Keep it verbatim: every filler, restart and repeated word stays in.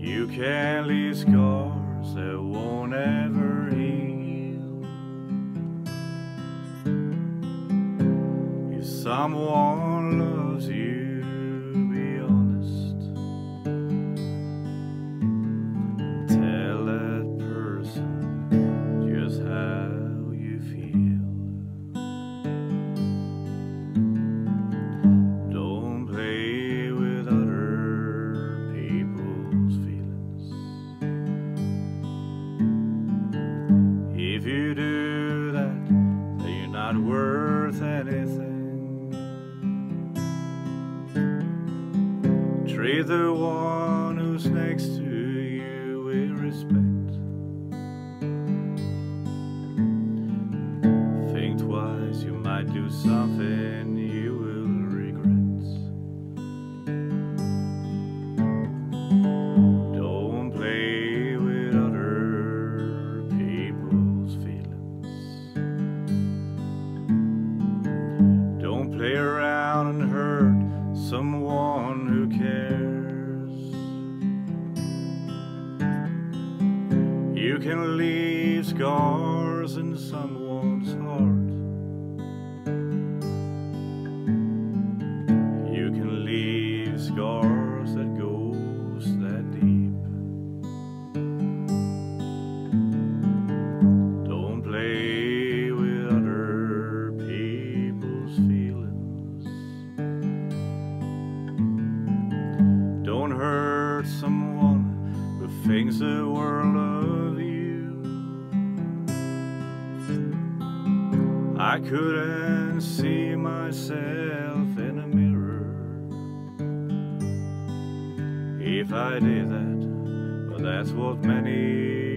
You can leave scars that won't ever heal. If someone loves you, be honest. Tell that person just how you feel. Don't play with other people's feelings. If you do that, then you're not worth anything. Treat the one who's next to you with respect. Think twice, you might do something you will regret. Don't play with other people's feelings. Don't play around and hurt someone who cares. You can leave scars in someone's heart. You can leave scars that goes that deep. Don't play with other people's feelings. Don't hurt someone who thinks the world of you. I couldn't see myself in a mirror if I did that, but that's what many